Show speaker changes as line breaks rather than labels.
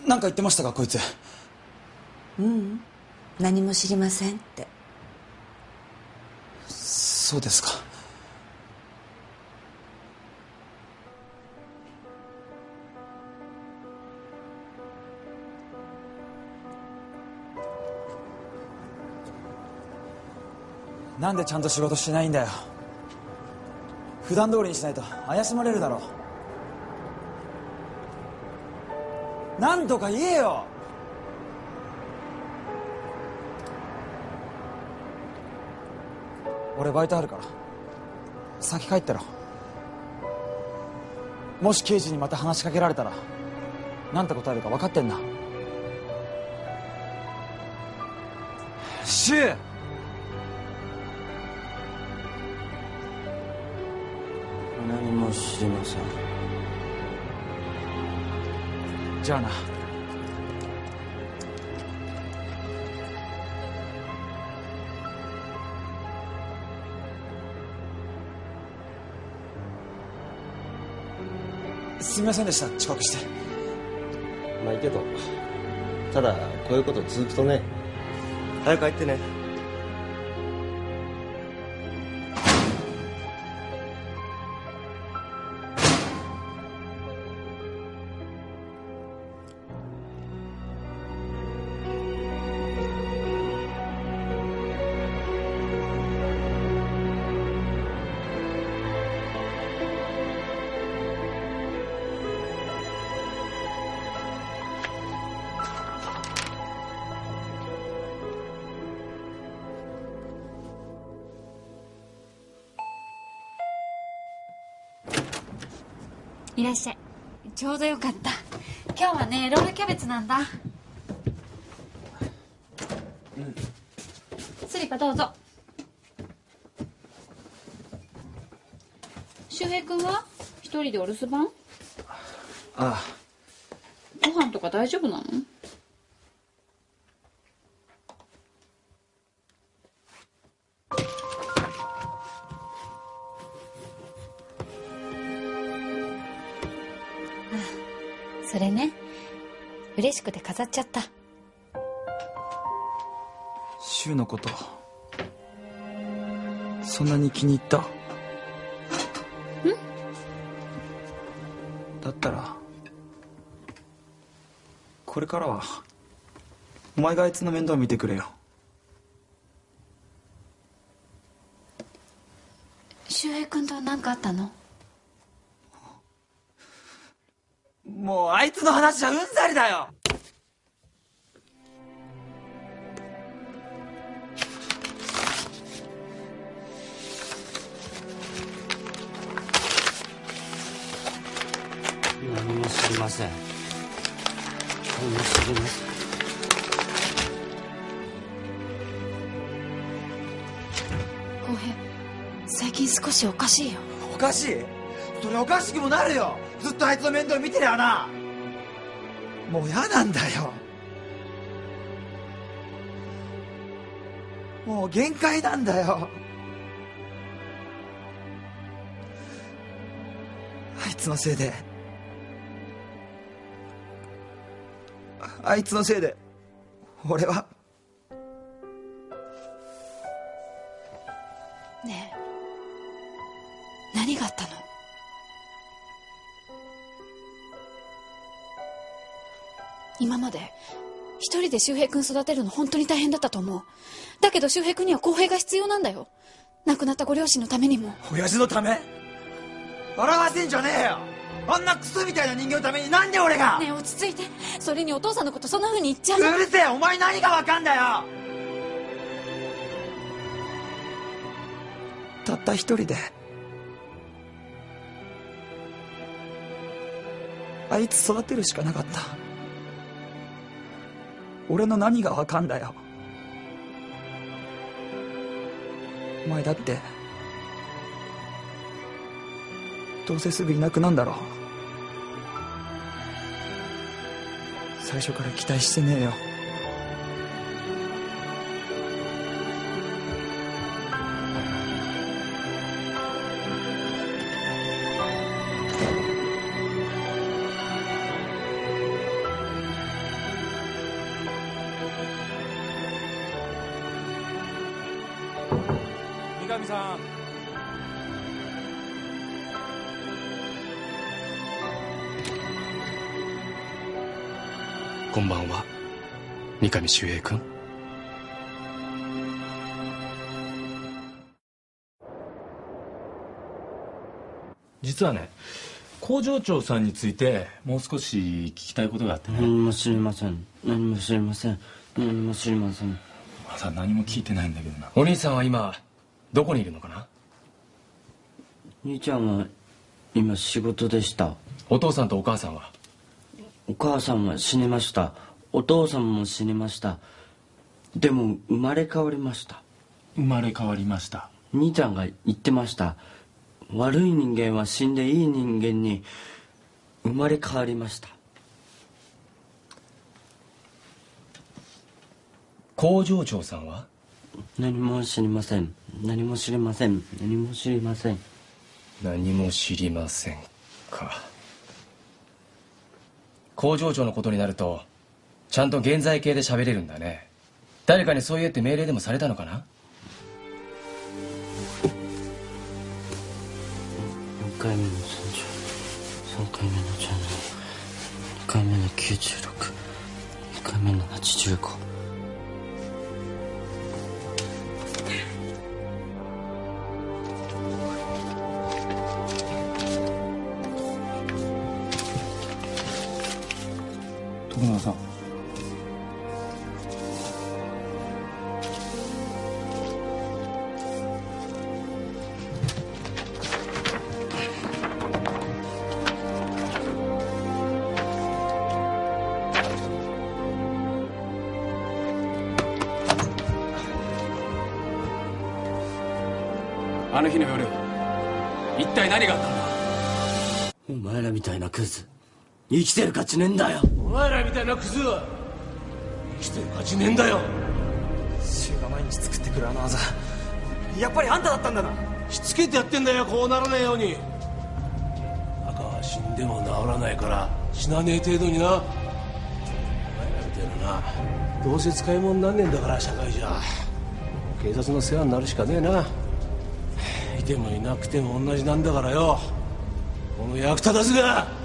何か言ってましたかこいつ。
何も知りませんって。
そうですか。なんでちゃんと仕事してないんだよ。普段通りにしないと怪しまれるだろ。なんとか言えよ。俺バイトあるから先帰ってろ。もし刑事にまた話しかけられたらなんて答えるか分かってんな。シュウ。
何も知りません。
じゃあな。すみませんでした、遅刻して。
まあいいけど、ただこういうこと続くとね。早く帰ってね。
いらっしゃい。ちょうどよかった。今日はねロールキャベツなんだ。スリッパどうぞ。周平君は一人でお留守番？
あ
ご飯とか大丈夫なの？それね、嬉しくて飾っちゃった。
シュウのことそんなに気に入った？だったらこれからはお前があいつの面倒見てくれよ。
周平君と何かあったの？
もうあいつの話はうんざりだよ。
何も知りません。何も知りません。
浩平、最近少しおかしいよ。
おかしい？それおかしくもなるよ。ずっとあいつの面倒見てりゃな。もう嫌なんだよ。もう限界なんだよ。あいつのせいで俺は。
ねえ、何があったの？今まで一人で周平君育てるの本当に大変だったと思う。だけど周平君には公平が必要なんだよ。亡くなったご両親のためにも。
親父のため？笑わせんじゃねえよ。あんなクソみたいな人間のためになんで俺が。
ねえ落ち着いて。それにお父さんのことそんな風に言っちゃう。
うるせえ。お前何がわかんだよ。たった一人であいつ育てるしかなかった。俺の何がわかんだよ。お前だってどうせすぐいなくなんだろ。最初から期待してねえよ。
上さん。
こんばんは、三上周平君。
実はね、工場長さんについてもう少し聞きたいことがあってね。
何も知りません。何も知りません。何も知りません。
まだ何も聞いてないんだけどな。
お兄さんは今どこにいるのかな？
兄ちゃんは今仕事でした。
お父さんとお母さんは？
お母さんは死にました。お父さんも死にました。でも生まれ変わりました。
生まれ変わりました。
兄ちゃんが言ってました。悪い人間は死んでいい人間に生まれ変わりました。
工場長さんは？
何も知りません。何も知りません。何も知りません。
何も知りませんか。工場長のことになるとちゃんと現在形で喋れるんだね。誰かにそう言えって命令でもされたのかな
？4回目の30、3回目の17、2回目の96、2回目の85。
徳永さん。
あの日の夜、一体何があったんだ？
お前らみたいなクズ生きてる価値ねえんだよ。
お前らみたいなクズは生きてる価値ねえんだよ。
柊が毎日作ってくるあの技、やっぱりあんただったんだな。
しつけてやってんだよ、こうならないように。赤は死んでも治らないから死なねえ程度にな。お前らみたいなな、どうせ使い物になんねえんだから社会じゃ。警察の世話になるしかねえな。いてもいなくても同じなんだからよ。この役立たずが。